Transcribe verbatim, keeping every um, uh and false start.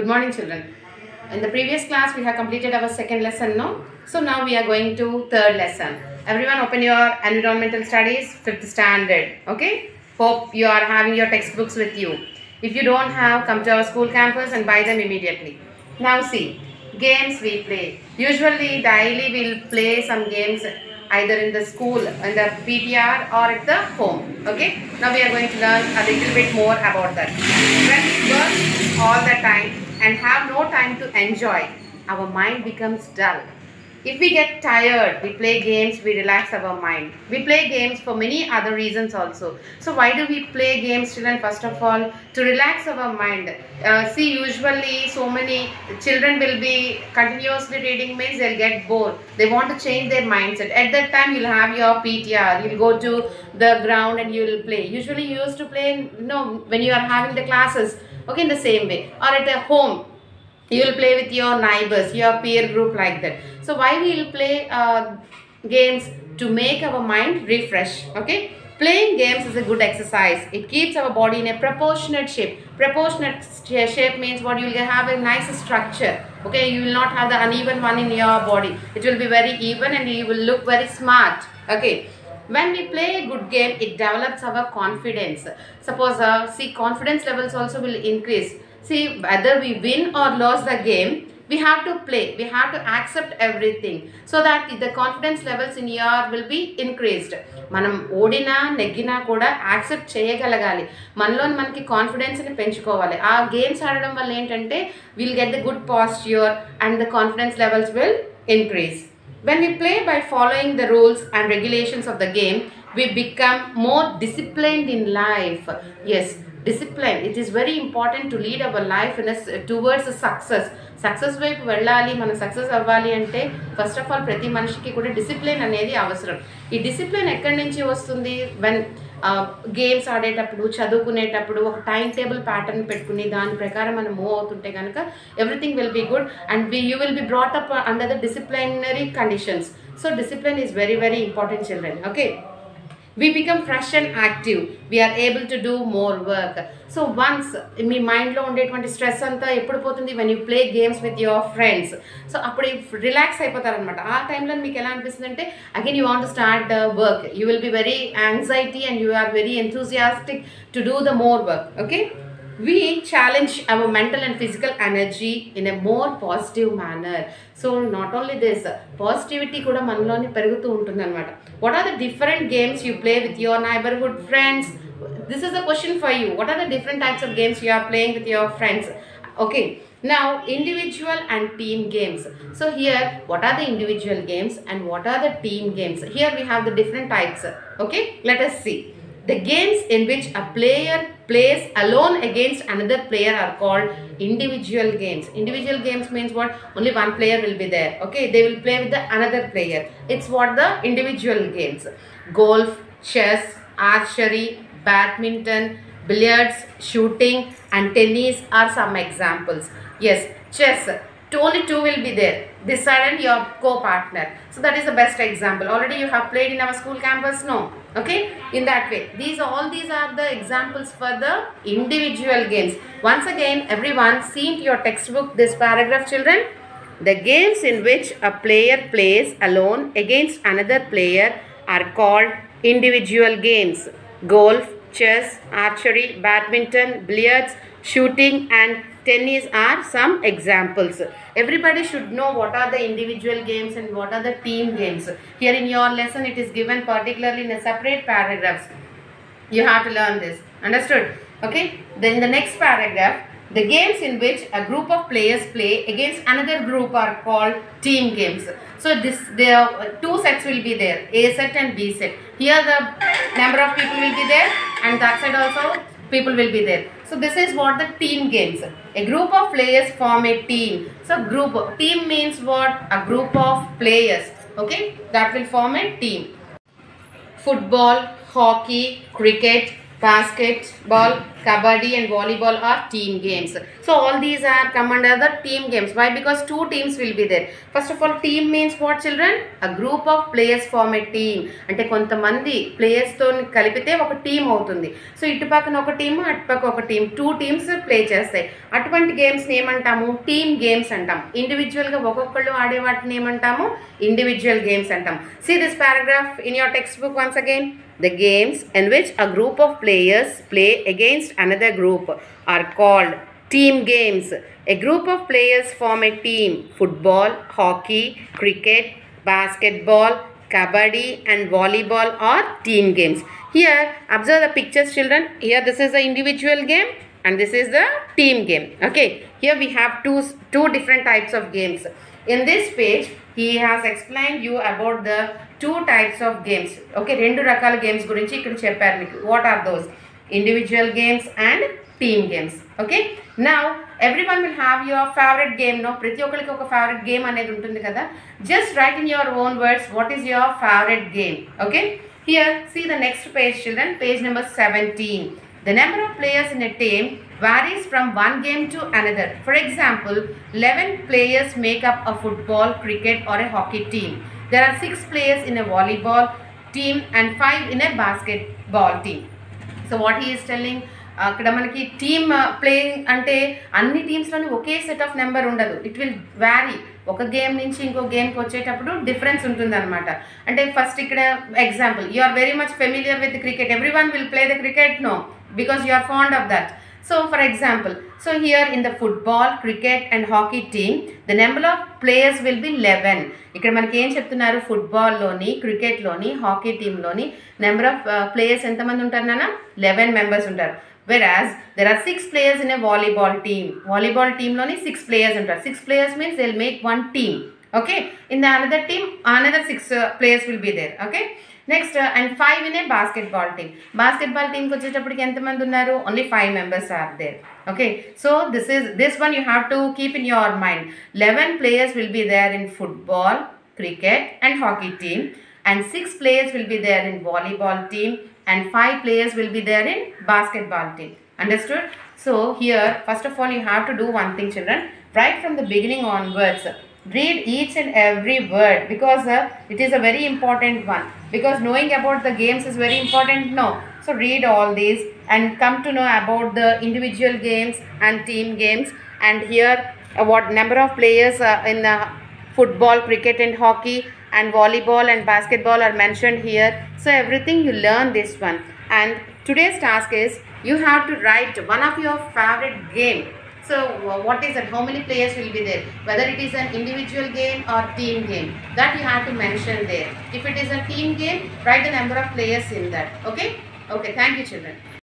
morning, children. In the previous class, we have completed our second lesson, no? So now we are going to third lesson. Everyone open your environmental studies, fifth standard, okay? Hope you are having your textbooks with you. If you don't have, come to our school campus and buy them immediately. Now see, games we play. Usually daily we'll play some games either in the school, in the P T R or at the home, okay? Now we are going to learn a little bit more about that. When we work all the time and have no time to enjoy, our mind becomes dull. If we get tired, we play games, we relax our mind. We play games for many other reasons also. So why do we play games, children? First of all, to relax our mind. Uh, see, usually so many children will be continuously reading, means they'll get bored. They want to change their mindset. At that time, you'll have your P T R. You'll go to the ground and you'll play. Usually you used to play, you know, when you are having the classes, okay, in the same way. Or at a home, you will play with your neighbors, your peer group, like that. So why we will play uh, games? To make our mind refresh, okay? Playing games is a good exercise. It keeps our body in a proportionate shape. Proportionate shape means what? You will have a nice structure, okay? You will not have the uneven one in your body. It will be very even and you will look very smart, okay? When we play a good game, it develops our confidence. Suppose, uh, see, confidence levels also will increase. See, whether we win or lose the game, we have to play. We have to accept everything so that the confidence levels in your will be increased. Manam odina neggina kuda accept cheyagalagali. Manlo manaki confidence ni penchukovali. Aa games aadadam valla entante we'll get the good posture and the confidence levels will increase. When we play by following the rules and regulations of the game, we become more disciplined in life. Yes, discipline. It is very important to lead our life in a, towards a success. Success వైపు వెళ్ళాలి, మన success అవ్వాలి అంటే first of all ప్రతి మనిషికి కూడా discipline అనేది అవసరం. ఈ డిసిప్లిన్ ఎక్కడి నుంచి వస్తుంది? వెన్ గేమ్స్ ఆడేటప్పుడు, చదువుకునేటప్పుడు ఒక టైం టేబుల్ ప్యాటర్న్ పెట్టుకుని దాని ప్రకారం మనం మూవ్ అవుతుంటే కనుక everything will be good and we you will be brought up under the disciplinary conditions. So discipline is very very important, children, okay? We become fresh and active. We are able to do more work. So once మీ మైండ్లో ఉండేటువంటి stress అంతా ఎప్పుడు పోతుంది? when you play games with your friends. సో అప్పుడు relax అయిపోతారనమాట. ఆ టైంలో మీకు ఎలా అనిపిస్తుంది అంటే again you want to start the work. You will be very anxiety and you are very enthusiastic to do the more work, okay? We challenge our mental and physical energy in a more positive manner. So not only this, positivity kuda manaloni perugutu untundi anamata. What are the different games you play with your neighborhood friends? This is a question for you. What are the different types of games you are playing with your friends? Okay, now individual and team games. So here, what are the individual games and what are the team games? Here we have the different types, okay? Let us see. The games in which a player plays alone against another player are called individual games. Individual games means what? Only one player will be there, okay? They will play with the another player. It's what the individual games. Golf, chess, archery, badminton, billiards, shooting and tennis are some examples. Yes, chess. Only two will be there, this side and your co-partner. So that is the best example. Already you have played in our school campus, no? Okay, in that way. These all these are the examples for the individual games. Once again, everyone see into your textbook this paragraph, children. The games in which a player plays alone against another player are called individual games. Golf, chess, archery, badminton, billiards, shooting and tennis are some examples. Everybody should know what are the individual games and what are the team games. Here in your lesson it is given particularly in a separate paragraphs. You have to learn this. Understood? Okay. Then the next paragraph, the games in which a group of players play against another group are called team games. So this there two sets will be there, A set and B set. Here the number of people will be there and that side also people will be there. So this is what the team games. A group of players form a team. So group team means what? A group of players, okay? That will form a team. Football, hockey, cricket, basketball, kabaddi and volleyball are team games. So all these are come under the team games. Why? Because two teams will be there. First of all, team means what, children? A group of players form a team. అంటే కొంతమంది players తో కలిపితే ఒక team అవుతుంది. So ఇటు పక్కన ఒక team, అటు పక్క ఒక టీం, టూ టీమ్స్ ప్లే చేస్తాయి. అటువంటి గేమ్స్ ఏమంటాము? టీమ్ గేమ్స్ అంటాం. ఇండివిజువల్ గా ఒక్కొక్కళ్ళు ఆడే వాటిని ఏమంటాము? ఇండివిజువల్ గేమ్స్ అంటాం. See this paragraph in your textbook once again. The games in which a group of players play against another group are called team games. A group of players form a team. Football, hockey, cricket, basketball, kabaddi and volleyball are team games. Here observe the pictures, children. Here this is the individual game and this is the team game. Okay, here we have two two different types of games. In this page he has explained you about the two types of games. Okay, rendu rakala games gurinchi ikkada chepparu meeku. What are those? Individual games and team games. Okay, now everyone will have your favorite game. No, prati okkaliki oka favorite game anedi untundi kada. Just write in your own words what is your favorite game. Okay, here see the next page, children, page number seventeen. The number of players in a team varies from one game to another. For example, eleven players make up a football, cricket or a hockey team. There are six players in a volleyball team and five in a basketball team. So what he is telling, అక్కడ మనకి team playing అంటే అన్ని టీమ్స్లోని ఒకే set of number ఉండదు. It will vary. ఒక game నుంచి ఇంకో గేమ్కి వచ్చేటప్పుడు డిఫరెన్స్ ఉంటుంది అనమాట. అంటే ఫస్ట్ ఇక్కడ example, you are very much familiar with cricket. Every one will play the cricket? No, because you are fond of that. So for example, so here in the football, cricket and hockey team, the number of players will be eleven. ఇక్కడ మనకి ఏం చెప్తున్నారు? Football లోని, cricket లోని, hockey team లోని number of players ఎంతమంది ఉంటారు నాన్న? లెవెన్ మెంబర్స్ ఉంటారు. Whereas there are six players in a volleyball team. Volleyball team loni six players ఉంటారు. Six players means they'll make one team. Okay, in the another team another six uh, players will be there. Okay, next uh, and five in a basketball team. Basketball team ku vachetapudiki enta mandi unnaru? Only five members are there. Okay, so this is this one you have to keep in your mind. eleven players will be there in football, cricket and hockey team, and six players will be there in volleyball team, and five players will be there in basketball team. Understood? So here first of all you have to do one thing, children. Right from the beginning onwards, read each and every word, because uh, it is a very important one, because knowing about the games is very important. No, so read all these and come to know about the individual games and team games. And here uh, what number of players uh, in the football, cricket and hockey and volleyball and basketball are mentioned here. So everything you learn this one. And today's task is you have to write one of your favorite game. So what is it? How many players will be there? Whether it is an individual game or team game, that you have to mention there. If it is a team game, write the number of players in that. Okay? Okay, thank you, children.